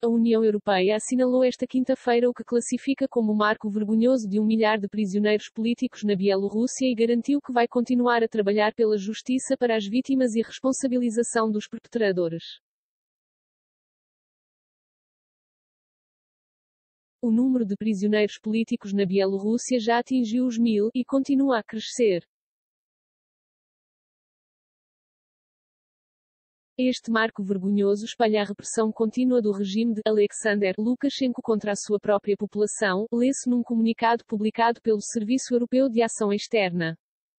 A União Europeia assinalou esta quinta-feira o que classifica como o marco vergonhoso de 1 milhar de prisioneiros políticos na Bielorrússia e garantiu que vai continuar a trabalhar pela justiça para as vítimas e responsabilização dos perpetradores. O número de prisioneiros políticos na Bielorrússia já atingiu os 1000, e continua a crescer. Este marco vergonhoso espalha a repressão contínua do regime de Alexander Lukashenko contra a sua própria população, lê-se num comunicado publicado pelo Serviço Europeu de Ação Externa.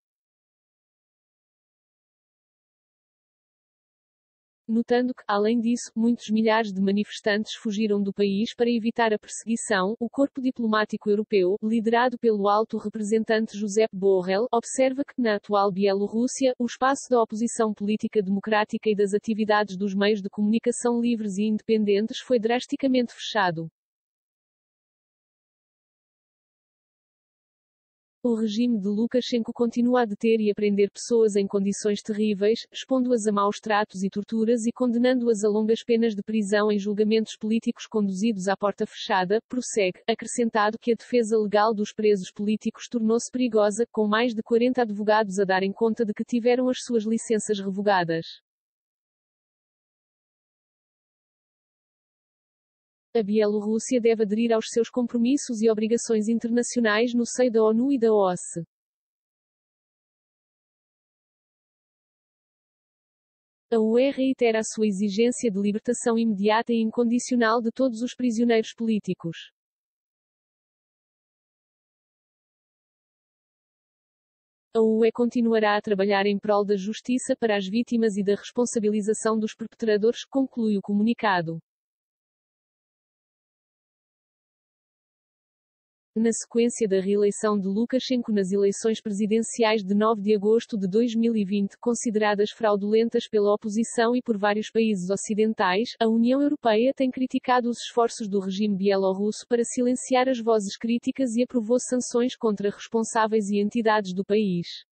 Notando que, além disso, muitos milhares de manifestantes fugiram do país para evitar a perseguição, o corpo diplomático europeu, liderado pelo alto representante Josep Borrell, observa que, na atual Bielorrússia, o espaço da oposição política democrática e das atividades dos meios de comunicação livres e independentes foi drasticamente fechado. O regime de Lukashenko continua a deter e a prender pessoas em condições terríveis, expondo-as a maus tratos e torturas e condenando-as a longas penas de prisão em julgamentos políticos conduzidos à porta fechada, prossegue, acrescentado que a defesa legal dos presos políticos tornou-se perigosa, com mais de 40 advogados a darem conta de que tiveram as suas licenças revogadas. A Bielorrússia deve aderir aos seus compromissos e obrigações internacionais no seio da ONU e da OSCE. A UE reitera a sua exigência de libertação imediata e incondicional de todos os prisioneiros políticos. A UE continuará a trabalhar em prol da justiça para as vítimas e da responsabilização dos perpetradores, conclui o comunicado. Na sequência da reeleição de Lukashenko nas eleições presidenciais de 9 de agosto de 2020, consideradas fraudulentas pela oposição e por vários países ocidentais, a União Europeia tem criticado os esforços do regime bielorrusso para silenciar as vozes críticas e aprovou sanções contra responsáveis e entidades do país.